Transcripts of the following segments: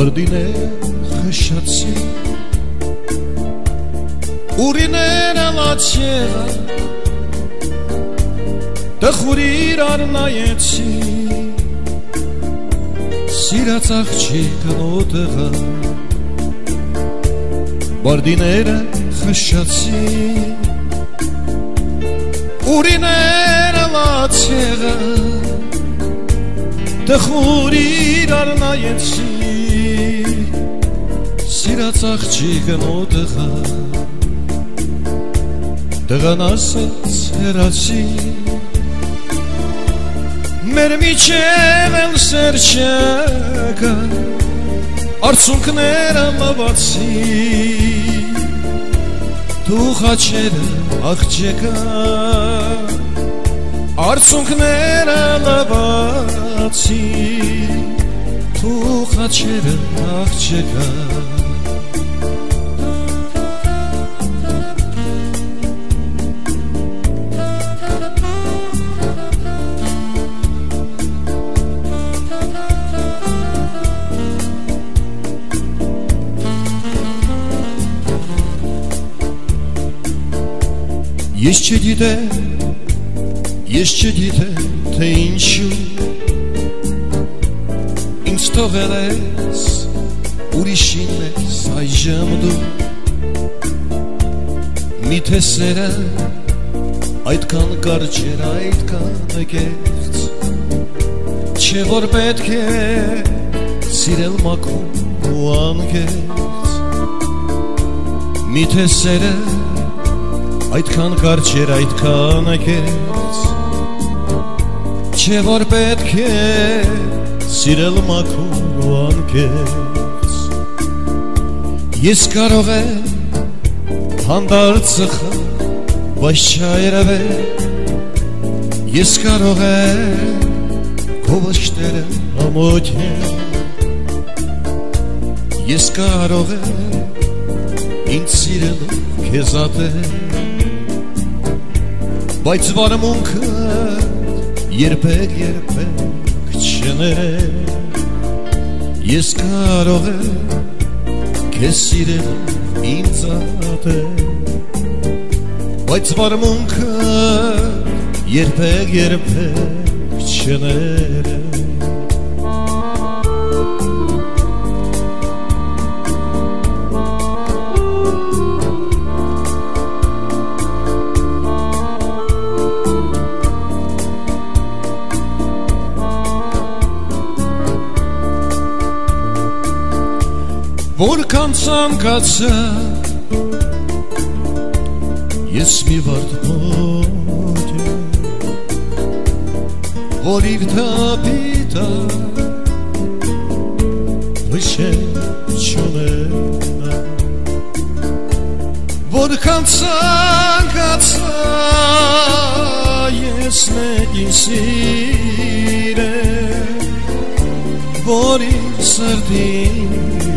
Bardine khashatsi Urinera latseva Tkhurir arnayetsi Sirats աղջիկ նոտեղա Բարդիները խշացի Ուրիները լացեղա Տխուրիր արնայեցի Սիրած աղջիկ նոտեղա Տղան ասաց հեռացի Մեր միջև էլ սեր չկա Արցունքները լվացի Դու խաչերը աղջեկա Արցունքները լվացի Դու խաչերը աղջեկա Ես չգիտեմ, թե ինչու Ինձ թողել ես, ուրիշին ես այժմ դու Միթե սերը այդքան կարճ էր, այդքան կեղծ Չէ որ պետք է սիրել մաքուր ու անկեղծ Միթե սերը Այդքան կարճ էր, այդքան կեղծ Չէ որ պետք է սիրել մաքուր ու անկեղծ Ես կարող եմ հանդարտ ծխալ, բայց չայրվել Ես կարող եմ քո վշտերը ամոթել Ես կարող եմ ինձ սիրելու քեզ ատել Բայց վարմունքը երբեք չներել Ես կարող եմ քեզ սիրել ինձ ատել Բայց վարմունքը երբեք չներել Որքան ցանկացա ես մի վարդ մոտ որ իր թափիտա վշեն չունենա Որքան ցանկացա ես մեկին սիրել որ իր սրտին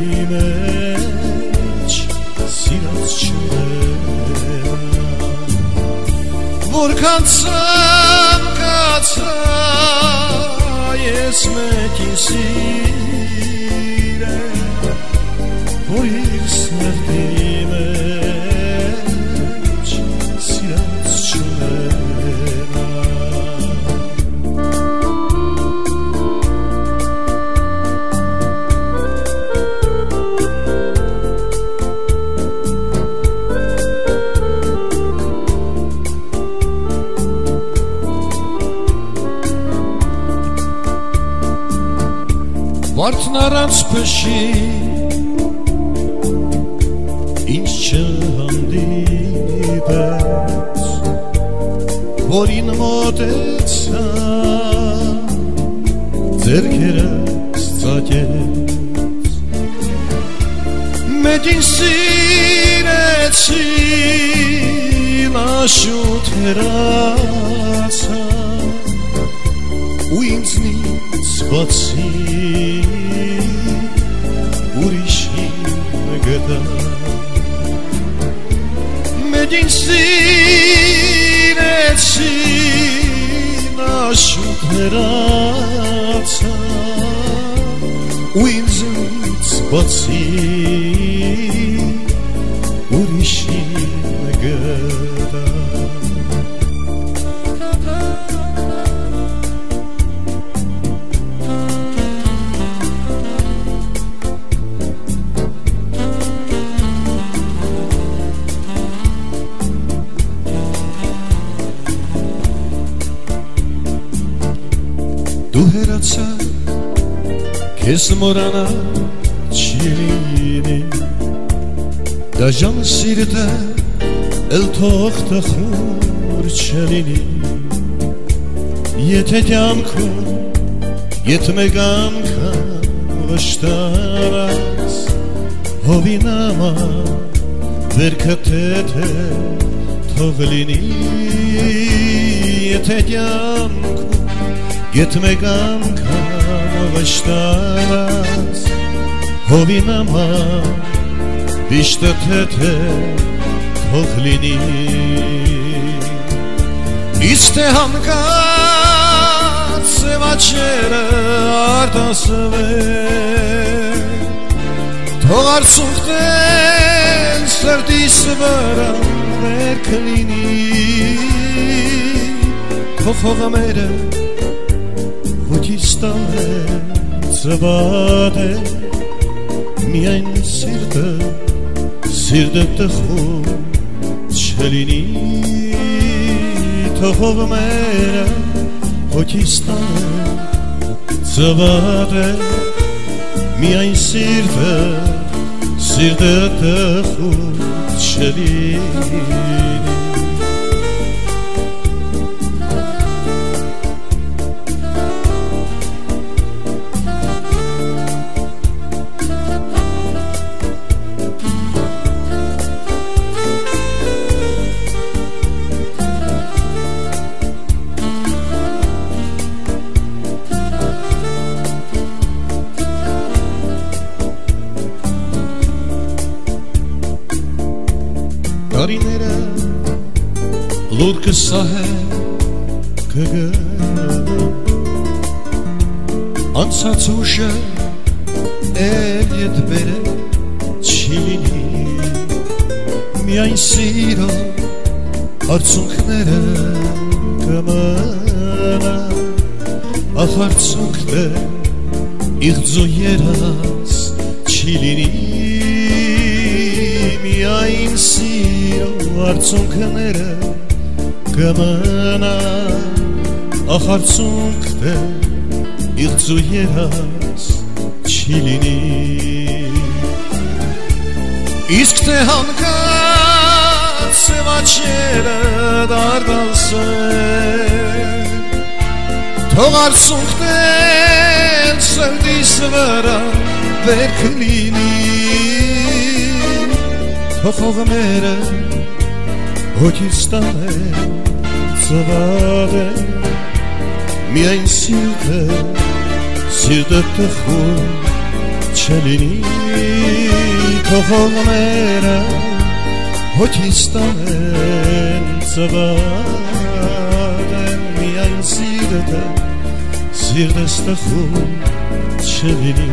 Սիրած չունենա Որքան ցանկացա ես մեկին սիրել որ իր սրտի մեջ սիրած չունենա Վարդն առանց փշի ինձ չհանդիպեց որին մոտեցա ձեռքերս ծակեց մեկին սիրեցի նա շուտ հեռացա ու ինձնից բացի ուրիշին գտա մեկին սիրեցի նա շուտ հեռացա ու ինձնից բացի ուրիշին գտա Դու հեռացա քեզ մորանա չի լինի Դաժան սիրտը էլ թող տխուր չլինի Եթե կյանքում ետ մեկ անգամ վշտանաս Հովին համար վերքը թեթե թող լինի Եթե կյանքում Ետ մեկ անգամ վշտանաս Հովին համար Իշտը թեթե թող լինի Իսկ թե հանկած սևաչերը արտասվեն Թող արցունքտեն սրտիս վրա վերք լինի Թող հողամերը Հոքիստան է, ծվատ է, միայն սիրտը տխում չլինի Թողով մերը հոքիստան է, ծվատ է, միայն սիրտը տխում չլինի Տարիները լուր կսահեն կգրը Անցած ուշը էլ ետ բերը չի լինի Միայն սիրո արցունքները կմնա Ախ արցունքն է իղձու երաս չի լինի Միայն սիրո արցունքները կմնա Ախ արցունքն է իղձու երաս չի լինի Իսկ թե հանկած սևաչերը դարդասեն Թող արցունքն սրտիս վրա վերք լինի Թող հողմերը հոքիստան է, ծվատ է, միայն սիրտը տխուր չլինի Թող հողմերը հոքիստան են, ծվատ է, միայն սիրտը տխուր չլինի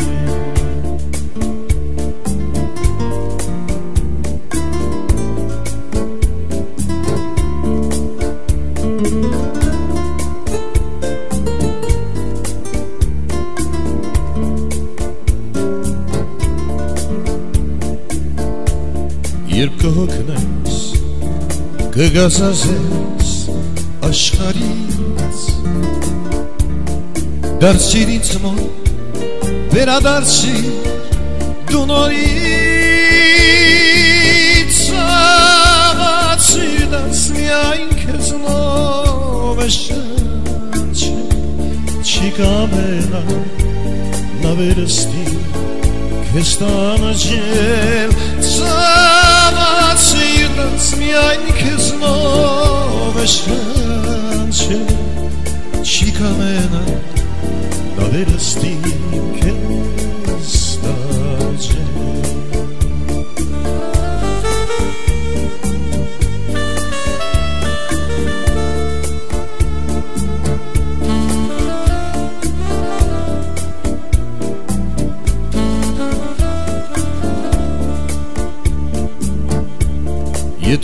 Երբ կհոգնես, կգազազես աշխարից Դարձիր ինձ մոտ, վերադարձիր դու նորից Ցավացիր դաս միայն քեզնով է շնչել Չի կամենա նա վերստի քեզ տանջել Ցավացիր դաս միայն քեզնով է շնչել Չի կամենա նա վերստի քեզ տանջել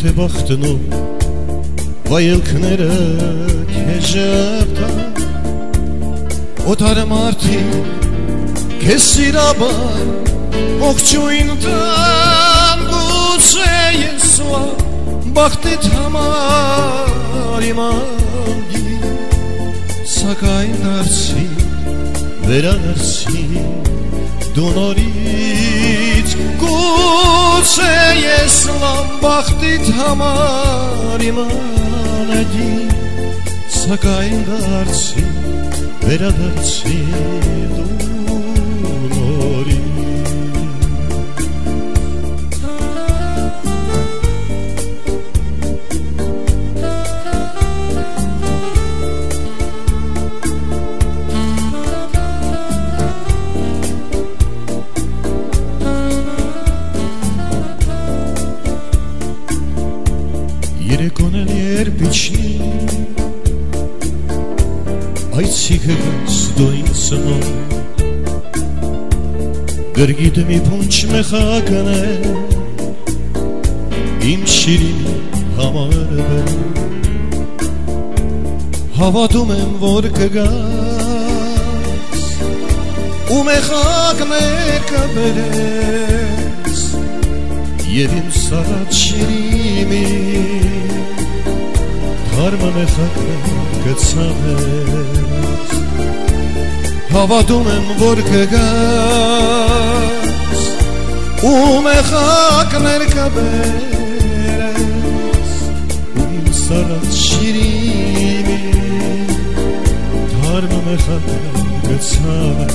Եթե բախտն ու վայելքները քեզ ժպտան Օտար մարդիկ քեզ սիրաբար ողջույն տան Գուցե ես բախտիդ համար իմ անգի Սակայն դարձի վերադարձի դու նորից Գուցե ես բախտիդ համար իմ անգի Սակայն դարձի վերադարձի դու նորից Երեկոն էլ երբ իջնի Այցիքս դու ինձ նոր Գրգիդ մի փունջ մեխակն է Իմ շիրին համար Հավատում եմ որ կգաս Ու մեխակներ կբերես Եվ իմ սարած շիրիմի Հարմը մեխակներ կցանես Հավատում եմ որ կգաս Ու մեխակներ կբերես Ու իմ սարած շիրիմի Հարմը մեխակներ կցանես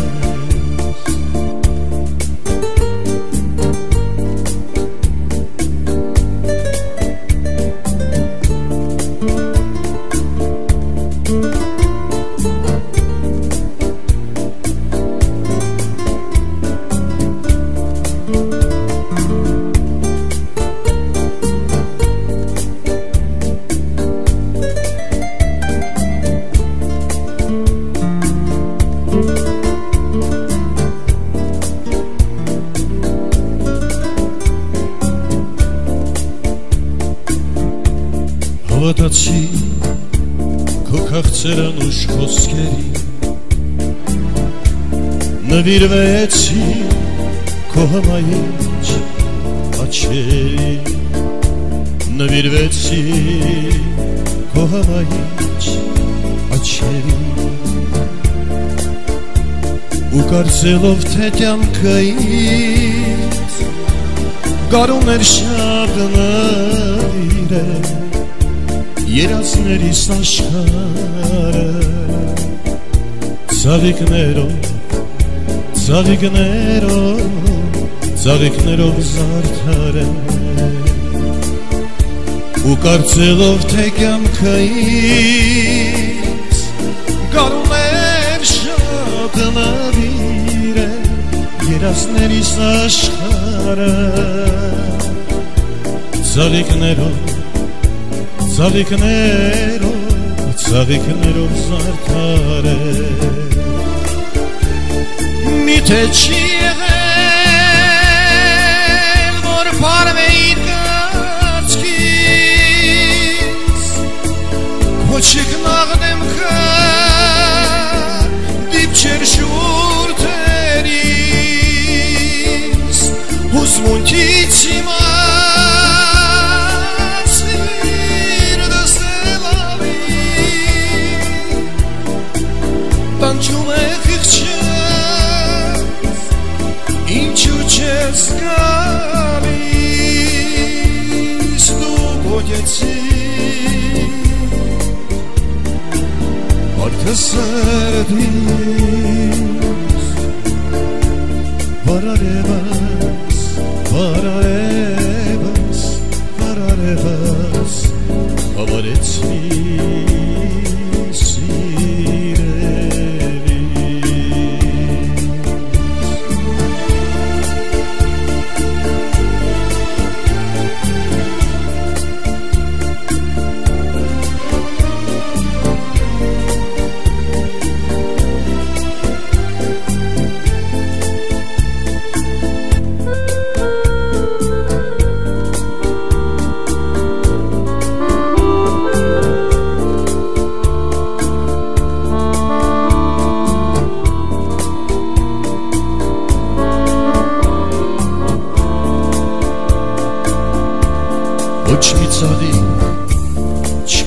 Հավատացի քո քաղցրանուշ խոսքերի Նվիրվեցի քո հմայիչ աչքերի Նվիրվեցի քո հմայիչ աչքերի Ու կարծելով թե կյանքը ինձ Գարուներ շատ նվիր է Երազներիս աշխարը Ծաղիկներով զարդարը Ու կարծելով թե կյանքը ինձ Գարուներ շատ նվիր է Երազներիս աշխարը Ծաղիկներով զարդարը Միթե չի եղել որ պարվեիր կացքիս Քոչիկ նաղնեմ կը դիպչեր շուրթերիս Հուսմունքից հիմա Տանջում է խիղճես, ինչու չես գալիս դու գոյեցի Արդը սրդիս Վարարևս Հավարեցի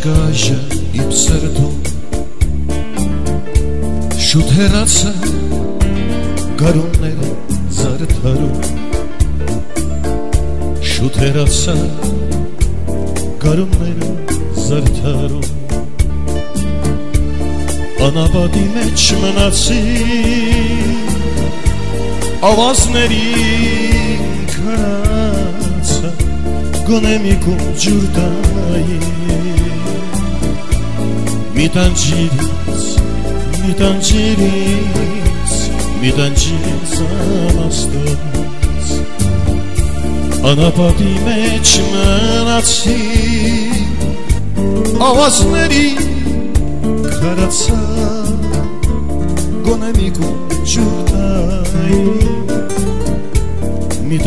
շաժը իմ սրտում շուտ հեռացա գարունները զարդարում շուտ հեռացա գարունները զարդարում անապատի մեջ մնացի ավազներին քարացա գոնե մի կում ջուր տայի մի տանջիրից անաստված անապատի մեջ մնացի ավազներին քարացա գոնե մի կում ջուր տայի մի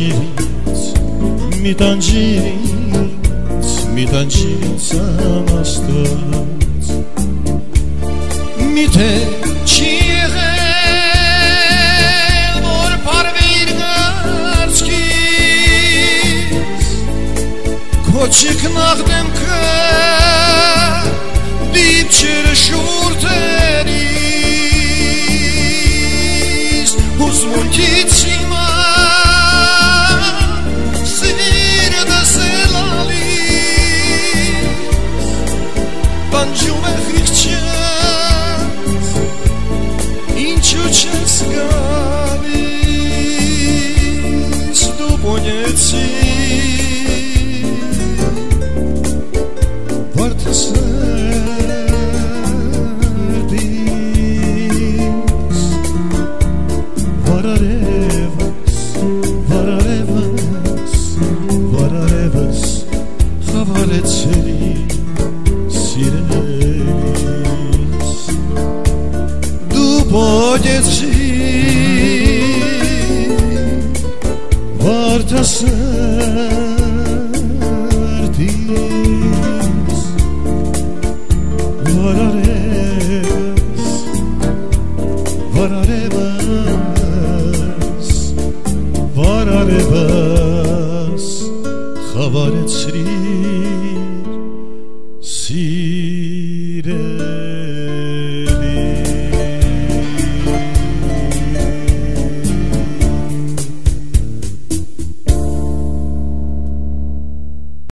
տանջիրից անաստված միթե չի եղել որ պարվիր գարցքից քոչիկ նախդեմքը դիպչեր շուրթերից հուզմունքից հիմա սիրտս էլալիս բանջում է խիղճած ինչու չես գալիս դու բոնեցի վարդս Vararevas, xavaretsri